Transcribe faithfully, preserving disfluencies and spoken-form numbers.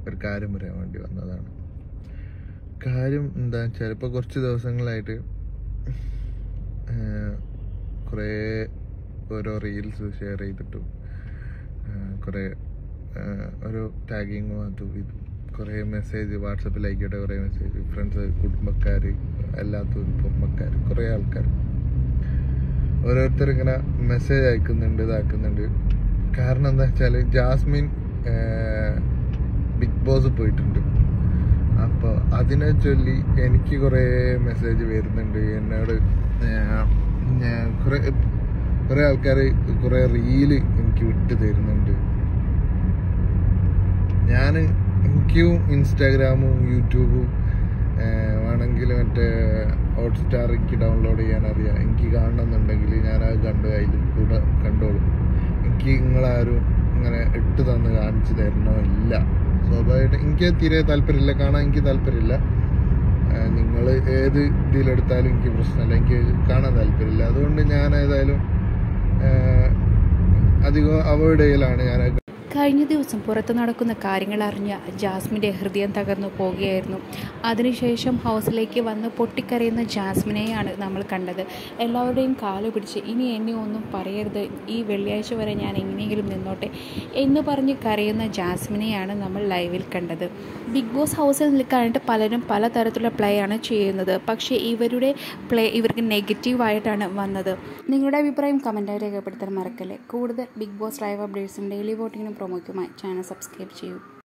ഒരു കാര്യം പറയാൻ വേണ്ടി വന്നതാണ്. കാര്യം എന്താണെന്ന് വെച്ചാൽ ഇപ്പോൾ കുറച്ച് ദിവസങ്ങളായിട്ട് കുറേ ഓരോ റീൽസ് ഷെയർ ചെയ്തിട്ടും കുറേ ഓരോ ടാഗിങ്ങും അതും ഇതും കുറേ മെസ്സേജ് വാട്സപ്പിലായിക്കോട്ടെ, കുറേ മെസ്സേജ് ഫ്രണ്ട്സ്, കുടുംബക്കാർ, അല്ലാത്തവർ, കുടുംബക്കാർ, കുറേ ആൾക്കാർ ഓരോരുത്തർ ഇങ്ങനെ മെസ്സേജ് അയക്കുന്നുണ്ട്, ഇതാക്കുന്നുണ്ട്. കാരണം എന്താ വെച്ചാൽ ജാസ്മിൻ ബിഗ് ബോസ് പോയിട്ടുണ്ട്. അപ്പോൾ അതിനെ ചൊല്ലി എനിക്ക് കുറേ മെസ്സേജ് വരുന്നുണ്ട്. എന്നോട് ഞാൻ കുറേ കുറേ ആൾക്കാർ കുറേ റീല് എനിക്ക് വിട്ട് തരുന്നുണ്ട്. ഞാൻ എനിക്കും ഇൻസ്റ്റാഗ്രാമും യൂട്യൂബും വേണമെങ്കിൽ മറ്റേ ഹോട്ട്സ്റ്റാർ എനിക്ക് ഡൗൺലോഡ് ചെയ്യാൻ അറിയാം. എനിക്ക് കാണണമെന്നുണ്ടെങ്കിൽ ഞാനത് കണ്ട് അതിൽ കൂടെ കണ്ടോളും. എനിക്ക് നിങ്ങളാരും ഇങ്ങനെ ഇട്ട് തന്ന് കാണിച്ചു തരണോ ഇല്ല. സ്വാഭാവികമായിട്ട് എനിക്ക് തീരെ താല്പര്യമില്ല, കാണാൻ എനിക്ക് താല്പര്യമില്ല. നിങ്ങൾ ഏത് ഇതിലെടുത്താലും എനിക്ക് പ്രശ്നമില്ല, എനിക്ക് കാണാൻ താല്പര്യമില്ല. അതുകൊണ്ട് ഞാൻ ഏതായാലും അധികം അവോയ്ഡ് ചെയ്യലാണ്. ഞാൻ കഴിഞ്ഞ ദിവസം പുറത്ത് നടക്കുന്ന കാര്യങ്ങൾ അറിഞ്ഞ ജാസ്മിൻ്റെ ഹൃദയം തകർന്നു പോവുകയായിരുന്നു. അതിനുശേഷം ഹൗസിലേക്ക് വന്ന് പൊട്ടിക്കരയുന്ന ജാസ്മിനെയാണ് നമ്മൾ കണ്ടത്. എല്ലാവരുടെയും കാല് പിടിച്ച് ഇനി എന്നെ ഒന്നും പറയരുത്, ഈ വെള്ളിയാഴ്ച വരെ ഞാൻ എങ്ങനെയെങ്കിലും നിന്നോട്ടെ എന്ന് പറഞ്ഞ് കരയുന്ന ജാസ്മിനെയാണ് നമ്മൾ ലൈവിൽ കണ്ടത്. ബിഗ് ബോസ് ഹൗസിൽ നിൽക്കാനായിട്ട് പലരും പലതരത്തിലുള്ള പ്ലേ ആണ് ചെയ്യുന്നത്. പക്ഷേ ഇവരുടെ പ്ലേ ഇവർക്ക് നെഗറ്റീവായിട്ടാണ് വന്നത്. നിങ്ങളുടെ അഭിപ്രായം കമൻറ്റായി രേഖപ്പെടുത്താൻ മറക്കല്ലേ. കൂടുതൽ ബിഗ് ബോസ് ലൈവ് അപ്ഡേറ്റ്സും ഡെയിലി വോട്ടിങ്ങിനും പ്രൊമോയ്ക്കുമായി ചാനൽ സബ്സ്ക്രൈബ് ചെയ്യൂ.